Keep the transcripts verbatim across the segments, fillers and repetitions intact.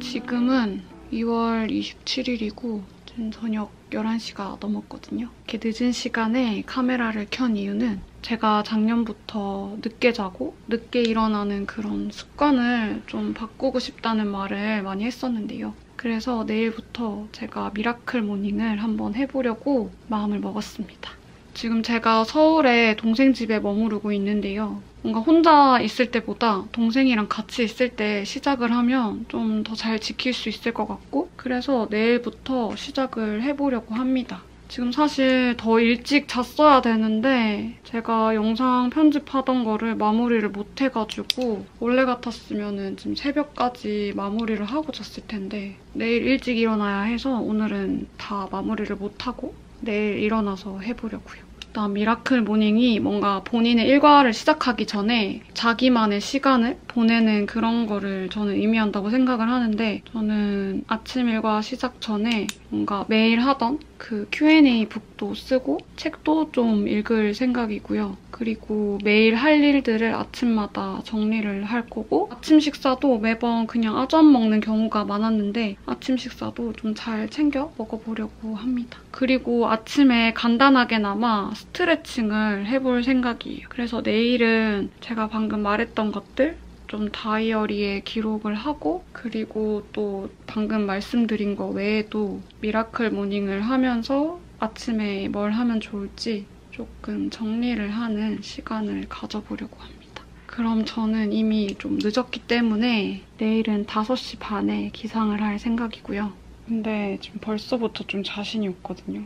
지금은 이월 이십칠일이고 지금 저녁 열한 시가 넘었거든요. 이렇게 늦은 시간에 카메라를 켠 이유는 제가 작년부터 늦게 자고 늦게 일어나는 그런 습관을 좀 바꾸고 싶다는 말을 많이 했었는데요. 그래서 내일부터 제가 미라클 모닝을 한번 해보려고 마음을 먹었습니다. 지금 제가 서울에 동생 집에 머무르고 있는데요. 뭔가 혼자 있을 때보다 동생이랑 같이 있을 때 시작을 하면 좀 더 잘 지킬 수 있을 것 같고 그래서 내일부터 시작을 해보려고 합니다. 지금 사실 더 일찍 잤어야 되는데 제가 영상 편집하던 거를 마무리를 못 해가지고 원래 같았으면 지금 새벽까지 마무리를 하고 잤을 텐데 내일 일찍 일어나야 해서 오늘은 다 마무리를 못하고 내일 일어나서 해보려고요. 일단 미라클 모닝이 뭔가 본인의 일과를 시작하기 전에 자기만의 시간을 보내는 그런 거를 저는 의미한다고 생각을 하는데 저는 아침 일과 시작 전에 뭔가 매일 하던 그 큐 앤 에이 북도 쓰고 책도 좀 읽을 생각이고요. 그리고 매일 할 일들을 아침마다 정리를 할 거고 아침 식사도 매번 그냥 아점 먹는 경우가 많았는데 아침 식사도 좀 잘 챙겨 먹어보려고 합니다. 그리고 아침에 간단하게나마 스트레칭을 해볼 생각이에요. 그래서 내일은 제가 방금 말했던 것들 좀 다이어리에 기록을 하고 그리고 또 방금 말씀드린 거 외에도 미라클 모닝을 하면서 아침에 뭘 하면 좋을지 조금 정리를 하는 시간을 가져보려고 합니다. 그럼 저는 이미 좀 늦었기 때문에 내일은 다섯 시 반에 기상을 할 생각이고요. 근데 지금 벌써부터 좀 자신이 없거든요.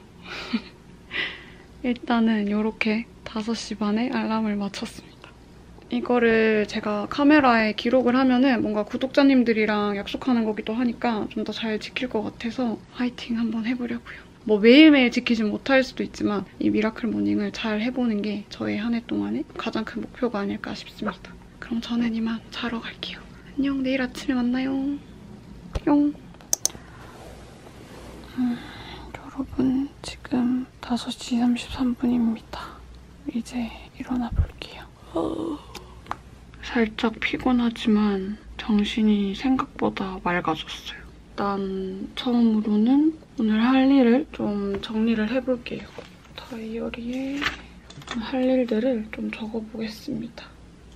일단은 이렇게 다섯 시 반에 알람을 맞췄습니다. 이거를 제가 카메라에 기록을 하면은 뭔가 구독자님들이랑 약속하는 거기도 하니까 좀 더 잘 지킬 것 같아서 화이팅 한번 해보려고요. 뭐 매일매일 지키진 못할 수도 있지만 이 미라클 모닝을 잘 해보는 게 저의 한 해 동안의 가장 큰 목표가 아닐까 싶습니다. 그럼 저는 이만 자러 갈게요. 안녕, 내일 아침에 만나요. 뿅. 음, 여러분 지금 다섯 시 삼십삼 분입니다. 이제 일어나 볼게요. 어... 살짝 피곤하지만 정신이 생각보다 맑아졌어요. 일단 처음으로는 오늘 할 일을 좀 정리를 해볼게요. 다이어리에 할 일들을 좀 적어보겠습니다.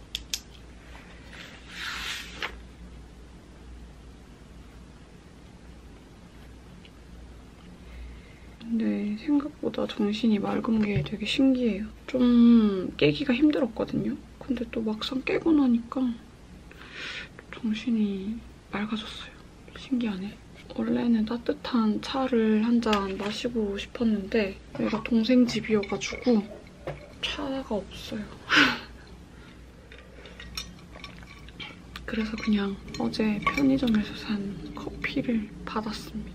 근데 생각보다 정신이 맑은 게 되게 신기해요. 좀 깨기가 힘들었거든요. 근데 또 막상 깨고 나니까 정신이 맑아졌어요. 신기하네. 원래는 따뜻한 차를 한 잔 마시고 싶었는데 여기가 동생 집이어가지고 차가 없어요. 그래서 그냥 어제 편의점에서 산 커피를 받았습니다.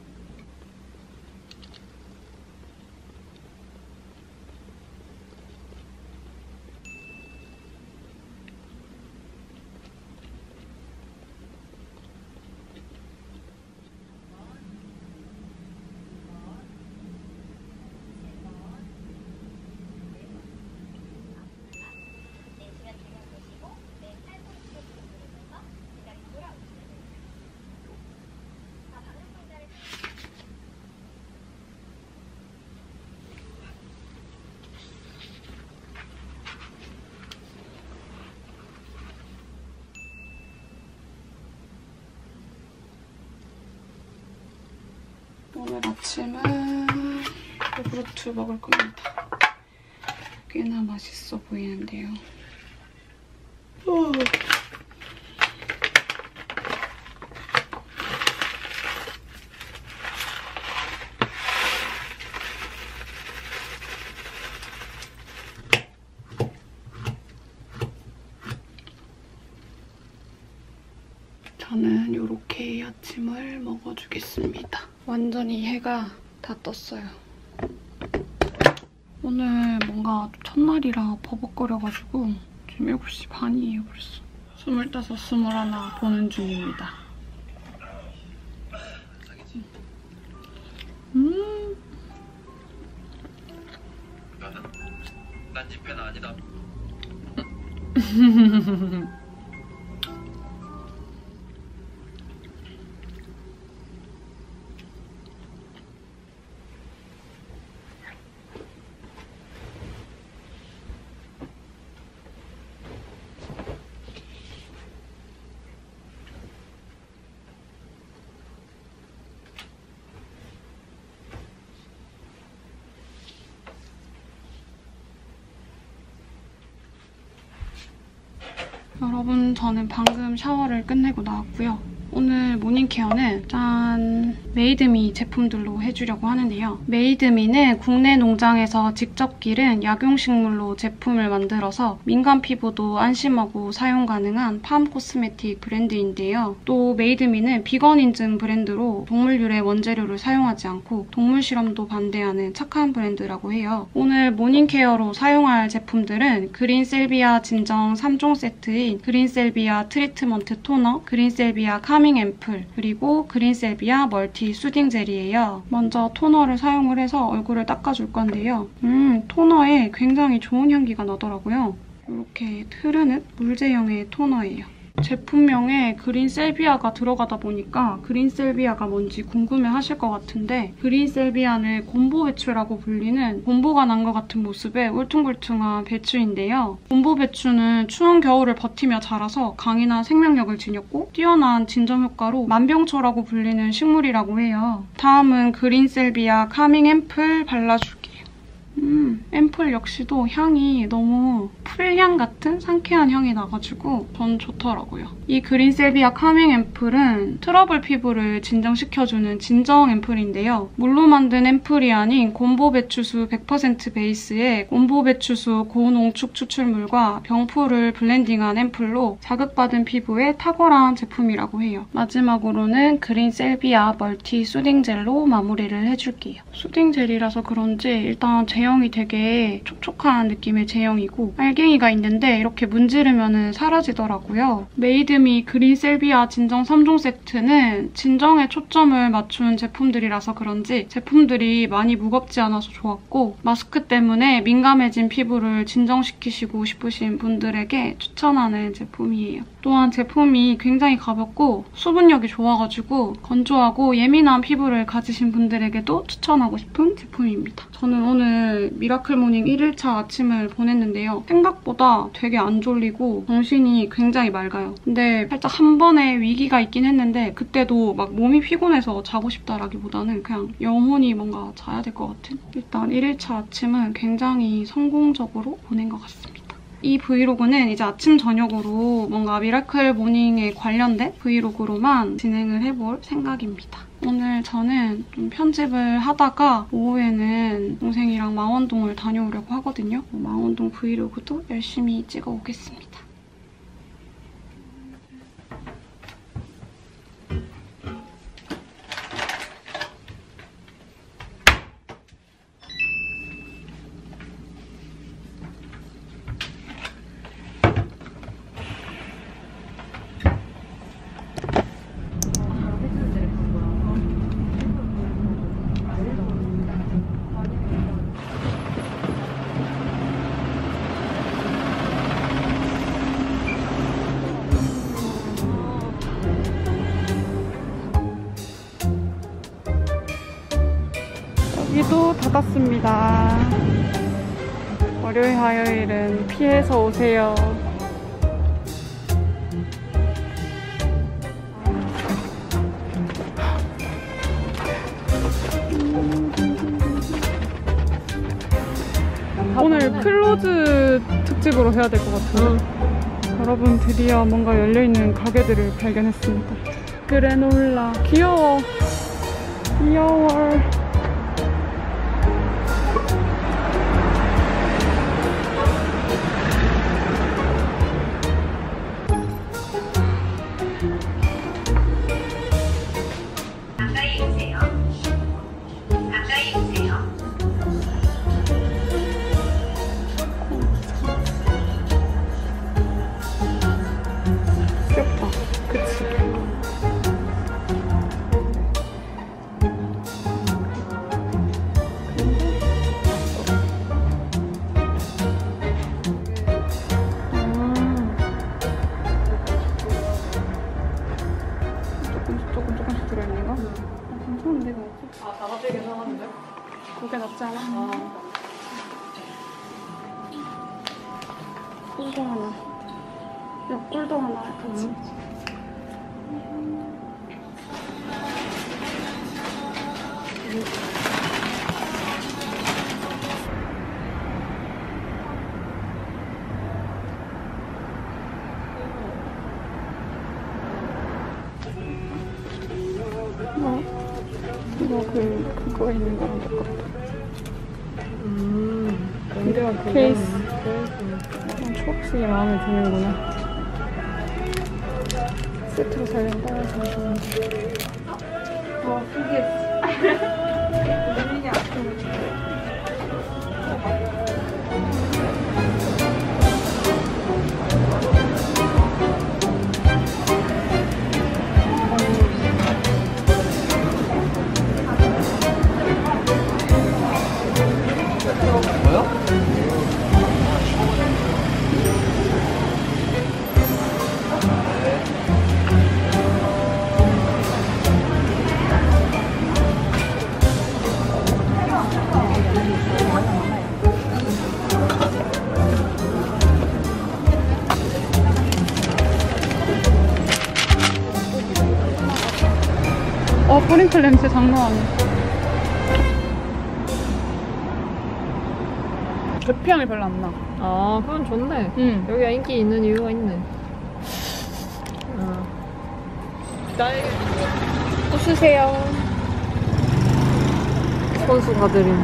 오늘 아침은 요구르트 먹을 겁니다. 꽤나 맛있어 보이는데요. 오. 저는 이렇게 아침을 먹어주겠습니다. 완전히 해가 다 떴어요. 오늘 뭔가 첫날이라 버벅거려가지고 지금 일곱 시 반이에요 벌써. 스물다섯, 스물하나 보는 중입니다. 음. 나는 난 집회는 아니다. 여러분, 저는 방금 샤워를 끝내고 나왔고요. 오늘 모닝케어는 짠! 메이드미 제품들로 해주려고 하는데요. 메이드미는 국내 농장에서 직접 기른 약용식물로 제품을 만들어서 민감 피부도 안심하고 사용 가능한 팜 코스메틱 브랜드인데요. 또 메이드미는 비건 인증 브랜드로 동물 유래 원재료를 사용하지 않고 동물 실험도 반대하는 착한 브랜드라고 해요. 오늘 모닝케어로 사용할 제품들은 그린셀비아 진정 삼 종 세트인 그린셀비아 트리트먼트 토너, 그린셀비아 카밍 앰플, 그리고 그린셀비아 멀티 수딩 젤이에요. 먼저 토너를 사용을 해서 얼굴을 닦아줄 건데요. 음, 토너에 굉장히 좋은 향기가 나더라고요. 이렇게 흐르는 물제형의 토너예요. 제품명에 그린셀비아가 들어가다 보니까 그린셀비아가 뭔지 궁금해하실 것 같은데 그린셀비아는 곰보 배추라고 불리는 곰보가 난 것 같은 모습의 울퉁불퉁한 배추인데요. 곰보 배추는 추운 겨울을 버티며 자라서 강인한 생명력을 지녔고 뛰어난 진정 효과로 만병초라고 불리는 식물이라고 해요. 다음은 그린셀비아 카밍 앰플 발라줄게요. 음, 앰플 역시도 향이 너무 풀향 같은 상쾌한 향이 나가지고 전 좋더라고요. 이 그린셀비아 카밍 앰플은 트러블 피부를 진정시켜주는 진정 앰플인데요. 물로 만든 앰플이 아닌 곰보배추수 백 퍼센트 베이스에 곰보배추수 고농축 추출물과 병풀을 블렌딩한 앰플로 자극받은 피부에 탁월한 제품이라고 해요. 마지막으로는 그린셀비아 멀티 수딩 젤로 마무리를 해줄게요. 수딩 젤이라서 그런지 일단 제형이 되게 촉촉한 느낌의 제형이고 알갱이가 있는데 이렇게 문지르면 사라지더라고요. 메이드미 그린셀비아 진정 삼 종 세트는 진정에 초점을 맞춘 제품들이라서 그런지 제품들이 많이 무겁지 않아서 좋았고 마스크 때문에 민감해진 피부를 진정시키시고 싶으신 분들에게 추천하는 제품이에요. 또한 제품이 굉장히 가볍고 수분력이 좋아가지고 건조하고 예민한 피부를 가지신 분들에게도 추천하고 싶은 제품입니다. 저는 오늘 미라클 모닝 일 일차 아침을 보냈는데요. 생각보다 되게 안 졸리고 정신이 굉장히 맑아요. 근데 살짝 한 번의 위기가 있긴 했는데 그때도 막 몸이 피곤해서 자고 싶다라기보다는 그냥 영혼이 뭔가 자야 될 것 같은? 일단 일 일차 아침은 굉장히 성공적으로 보낸 것 같습니다. 이 브이로그는 이제 아침 저녁으로 뭔가 미라클 모닝에 관련된 브이로그로만 진행을 해볼 생각입니다. 오늘 저는 좀 편집을 하다가 오후에는 동생이랑 망원동을 다녀오려고 하거든요. 망원동 브이로그도 열심히 찍어오겠습니다. 여기도 닫았습니다. 월요일, 화요일은 피해서 오세요. 오늘 클로즈 특집으로 해야 될 것 같은데 응. 여러분 드디어 뭔가 열려있는 가게들을 발견했습니다. 그래놀라 귀여워 귀여워. 그게 낫지 않아? 아. 꿀도 하나. 야, 꿀도 하나 같이. 음. 어? 이거 그, 그거 있는 거랑 똑같다. 음, 연대가 그거 케이스. 난 초록색이 마음에 드는구나. 세트로 살려면 따라서 좋은데. 어, 신기했어. 어, 뿌링클 냄새 장난 아니야. 계피향이 별로 안 나. 아, 그건 좋네. 응. 여기가 인기 있는 이유가 있네. 아. 나에게 웃으세요. 선수 가드림.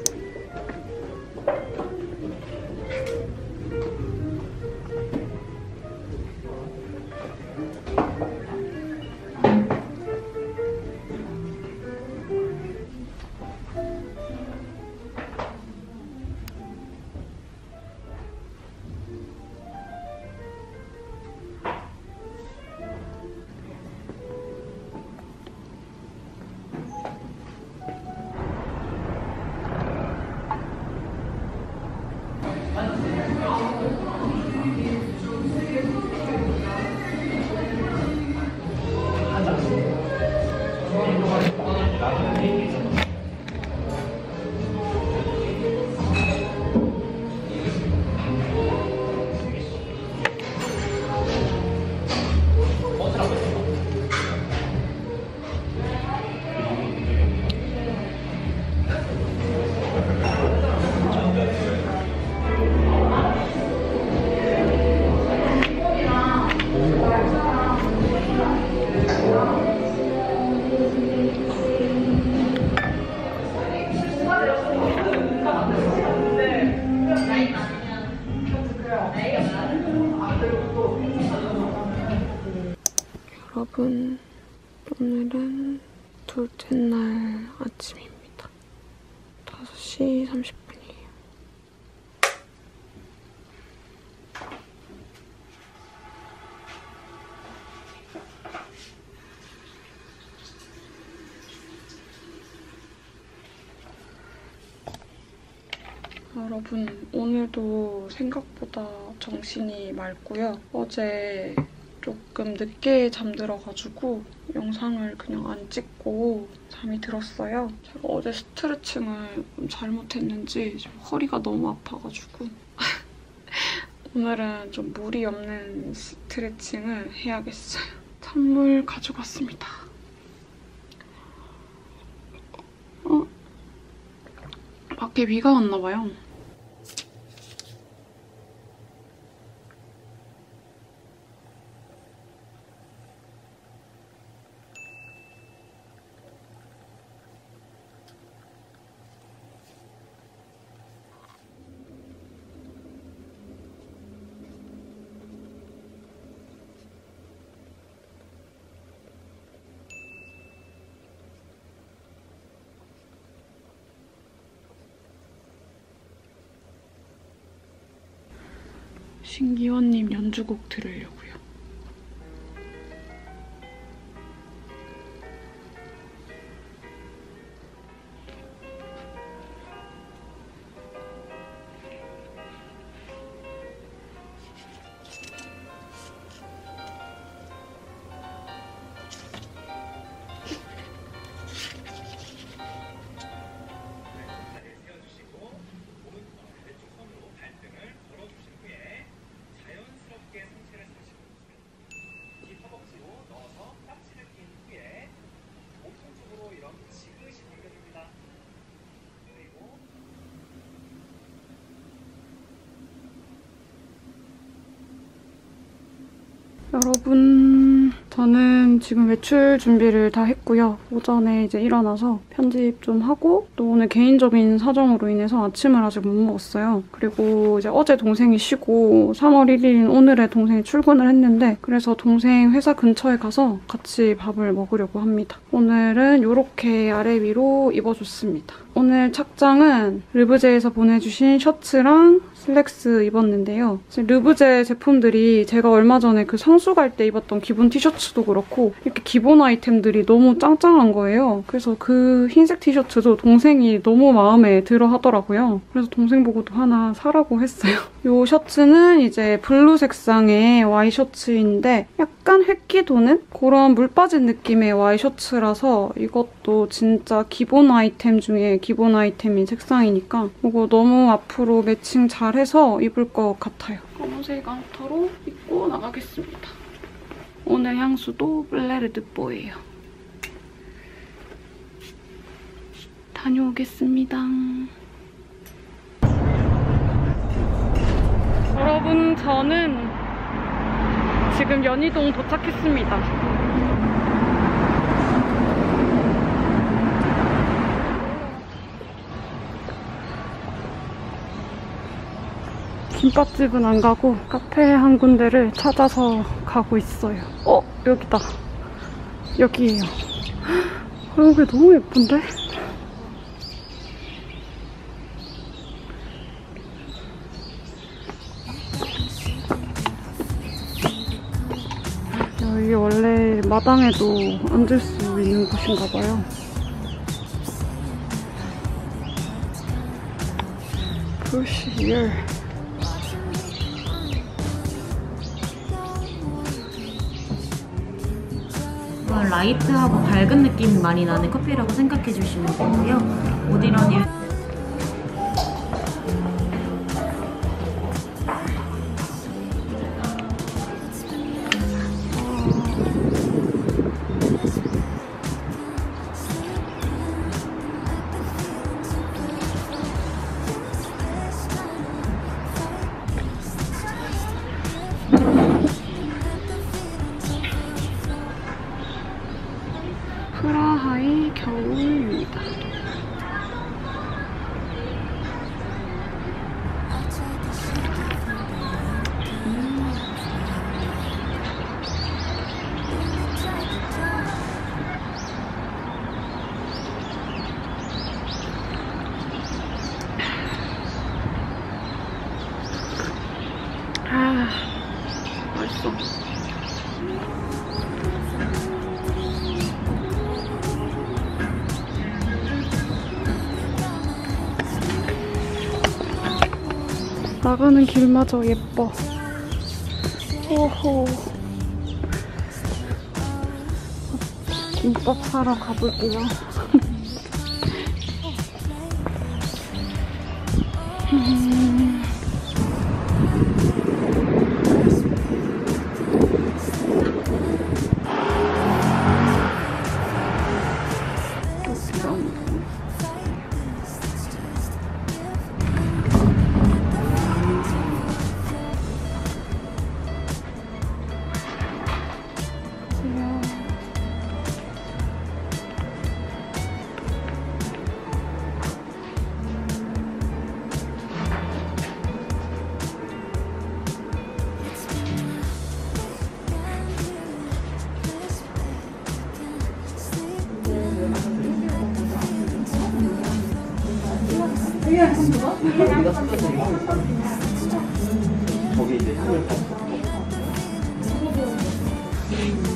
여러분, 오늘은 둘째 날 아침입니다. 다섯 시 삼십 분이에요. 여러분, 오늘도 생각보다 정신이 맑고요. 어제 조금 늦게 잠들어가지고 영상을 그냥 안 찍고 잠이 들었어요. 제가 어제 스트레칭을 좀 잘못했는지 지금 허리가 너무 아파가지고 오늘은 좀 무리 없는 스트레칭을 해야겠어요. 찬물 가져갔습니다. 어? 밖에 비가 왔나 봐요. 신기원님 연주곡 들으려고요. 여러분, 저는 지금 외출 준비를 다 했고요. 오전에 이제 일어나서 편집 좀 하고 또 오늘 개인적인 사정으로 인해서 아침을 아직 못 먹었어요. 그리고 이제 어제 동생이 쉬고 삼월 일일인 오늘에 동생이 출근을 했는데 그래서 동생 회사 근처에 가서 같이 밥을 먹으려고 합니다. 오늘은 이렇게 아래 위로 입어줬습니다. 오늘 착장은 르브제에서 보내주신 셔츠랑 슬랙스 입었는데요. 르브제 제품들이 제가 얼마 전에 그 성수 갈 때 입었던 기본 티셔츠도 그렇고 이렇게 기본 아이템들이 너무 짱짱한 거예요. 그래서 그 흰색 티셔츠도 동생이 너무 마음에 들어 하더라고요. 그래서 동생 보고도 하나 사라고 했어요. 이 셔츠는 이제 블루 색상의 와이셔츠인데 약간 획기 도는 그런 물 빠진 느낌의 와이셔츠라서 이것도 진짜 기본 아이템 중에 기본 아이템인 색상이니까 이거 너무 앞으로 매칭 잘해서 입을 것 같아요. 검은색 아우터로 입고 나가겠습니다. 오늘 향수도 블레르드뽀예요. 다녀오겠습니다. 여러분, 저는 지금 연희동 도착했습니다. 김밥집은 안 가고 카페 한 군데를 찾아서 가고 있어요. 어? 여기다. 여기예요. 어, 여기 너무 예쁜데? 여기 원래 마당에도 앉을 수 있는 곳인가 봐요. Push here. 라이트하고 밝은 느낌이 많이 나는 커피라고 생각해 주시면 되고요. 오디런이 프라하의 겨울입니다. 아, 맛있어. 나가는 길마저 예뻐. 오호. 김밥 사러 가볼게요. 음. 거기 이제